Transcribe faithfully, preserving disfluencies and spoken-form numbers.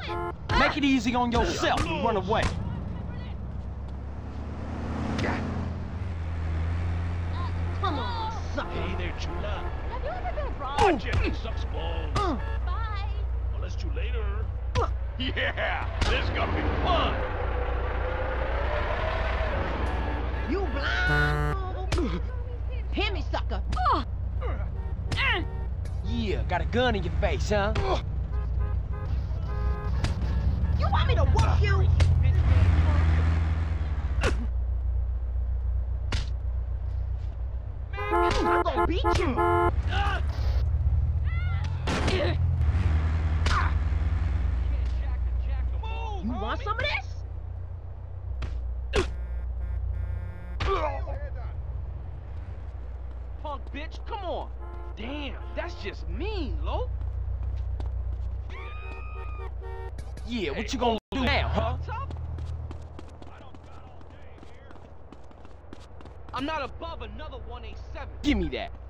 Make it easy on yourself and run away. Come on, sucker. Hey there, Chula. Have you ever been wrong? Watch it, it sucks balls. Uh, Bye. Molest you later. Yeah, this is gonna be fun. You blind? Hear me, sucker. Uh. Yeah, got a gun in your face, huh? You want me to whoop you? I'm gonna beat you. You want some of this? Punk bitch, come on. Damn, that's just mean, Lo. Yeah, what you gonna do now, huh? I'm not above another one eighty-seven. Give me that.